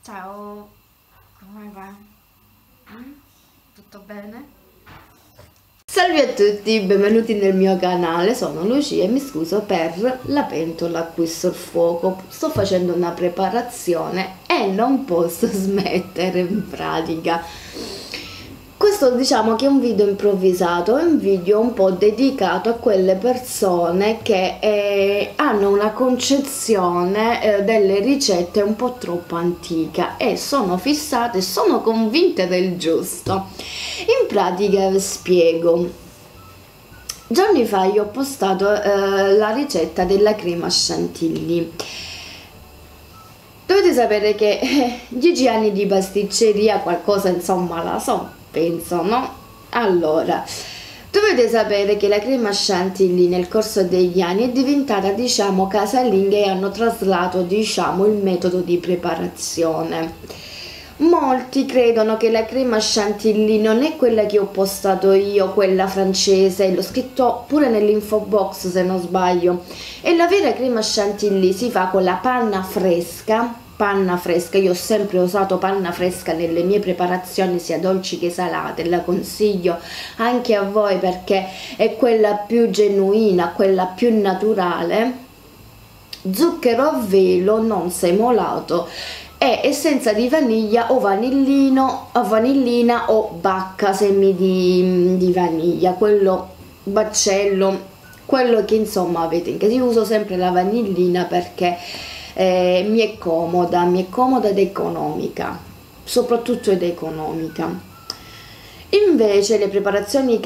Ciao, come va? Tutto bene? Salve a tutti, benvenuti nel mio canale, sono Lucia e mi scuso per la pentola qui sul fuoco. Sto facendo una preparazione e non posso smettere in pratica. Questo diciamo che è un video improvvisato, è un video un po' dedicato a quelle persone che hanno una concezione delle ricette un po' troppo antica e sono fissate, sono convinte del giusto. In pratica vi spiego. Giorni fa io ho postato la ricetta della crema chantilly. Dovete sapere che 10 anni di pasticceria qualcosa insomma la so, penso, no? Allora, dovete sapere che la crema chantilly nel corso degli anni è diventata diciamo casalinga e hanno traslato diciamo il metodo di preparazione. Molti credono che la crema chantilly non è quella che ho postato io, quella francese, l'ho scritto pure nell'info box se non sbaglio. E la vera crema chantilly si fa con la panna fresca, io ho sempre usato panna fresca nelle mie preparazioni sia dolci che salate, la consiglio anche a voi perché è quella più genuina, quella più naturale, zucchero a velo non semolato e essenza di vaniglia o vanillina o bacca, semi di vaniglia, quello baccello, quello che insomma avete in casa. Io uso sempre la vanillina perché mi è comoda ed economica, soprattutto ed economica. Invece le preparazioni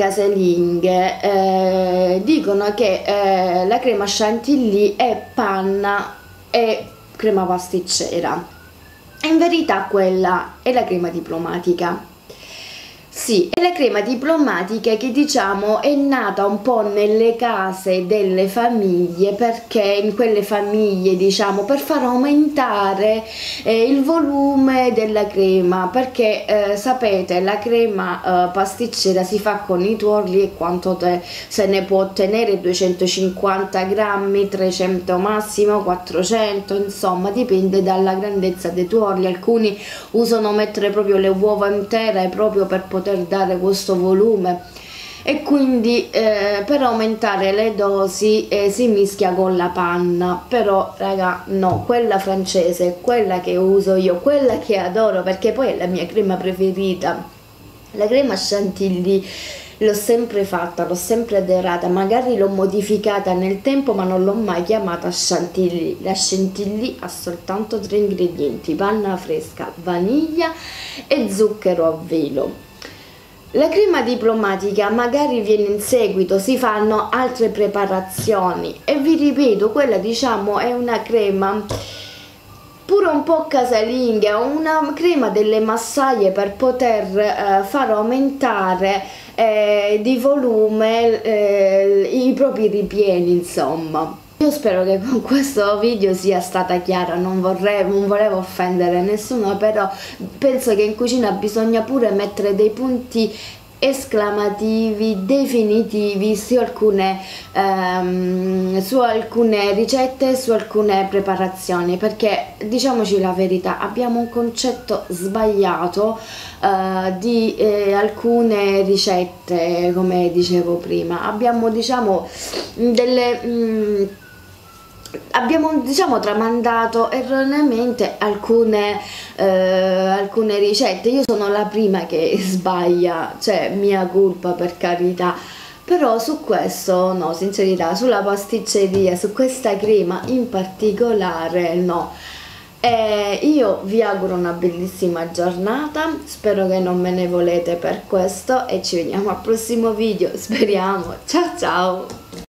casalinghe dicono che la crema chantilly è panna e crema pasticcera. In verità quella è la crema diplomatica. Sì, è la crema diplomatica che diciamo è nata un po' nelle case delle famiglie, perché in quelle famiglie diciamo per far aumentare il volume della crema, perché sapete la crema pasticcera si fa con i tuorli e quanto se ne può ottenere, 250 grammi, 300 massimo, 400, insomma dipende dalla grandezza dei tuorli. Alcuni usano mettere proprio le uova intere proprio per poter dare questo volume e quindi per aumentare le dosi si mischia con la panna, però raga no, quella francese, quella che uso io, quella che adoro perché poi è la mia crema preferita. La crema chantilly l'ho sempre fatta, l'ho sempre adorata, magari l'ho modificata nel tempo ma non l'ho mai chiamata chantilly. La chantilly ha soltanto 3 ingredienti: panna fresca, vaniglia e zucchero a velo. La crema diplomatica magari viene in seguito, si fanno altre preparazioni e vi ripeto, quella diciamo è una crema pure un po' casalinga, una crema delle massaie per poter far aumentare di volume i propri ripieni, insomma. Io spero che con questo video sia stata chiara, non volevo offendere nessuno, però penso che in cucina bisogna pure mettere dei punti esclamativi definitivi su alcune ricette, su alcune preparazioni, perché diciamoci la verità, abbiamo un concetto sbagliato di alcune ricette, come dicevo prima. Abbiamo diciamo tramandato erroneamente alcune ricette. Io sono la prima che sbaglia, cioè mia colpa per carità, però su questo no, sincerità, sulla pasticceria, su questa crema in particolare no. Io vi auguro una bellissima giornata, spero che non me ne volete per questo e ci vediamo al prossimo video, speriamo. Ciao ciao!